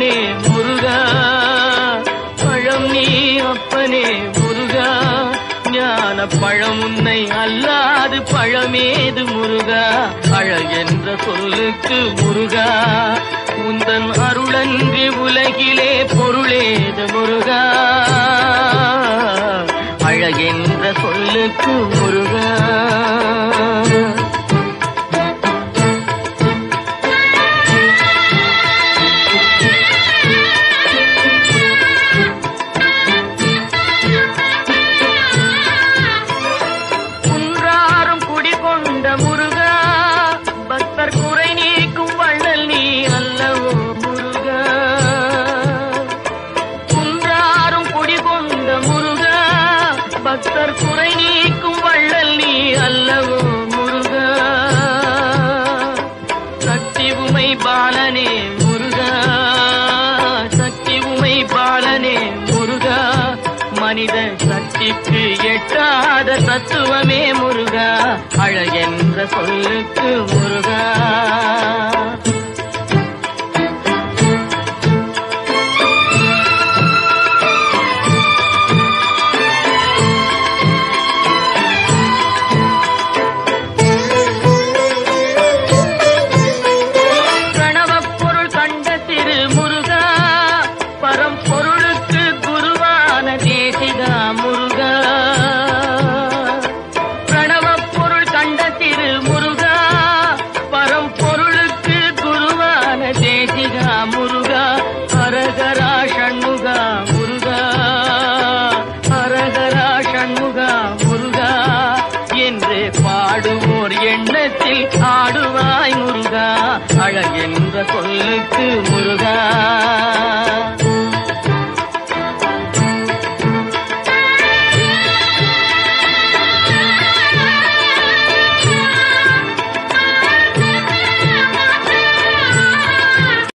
அப்பனே முருகா, பழம் நீ அப்பனே முருகா, ஞான பழம் உன்னை அல்லாது பழமேது முருகா, அழகென்ற சொல்லுக்கு முருகா, உந்தன் அருளன்றி உலகிலே பொருளேது முருகா, அழகென்ற சொல்லுக்கு முருகா. குன்றாரும் குடிகொண்ட முருகா, பக்தர் குறை நீக்கும் வள்ளல் நீ அல்லவோ முருகா, குன்றாரும் குடிகொண்ட முருகா, பக்தர் குறை நீக்கும் வள்ளல் நீ அல்லவோ முருகா, சக்தி உமை பாலனே முருகா, சக்தி உமை பாலனே முருகா, மனித சக்திக்கு எட்டாத தத்துவமே முருகா, அழகென்ற சொல்லுக்கு முருகா. முருகா, ஹரஹரா ஷண்முகா முருகா, ஹரஹரா ஷண்முகா முருகா என்று பாடுவோர் எண்ணத்தில் ஆடுவாய் முருகா, அழகென்ற சொல்லுக்கு முருகா.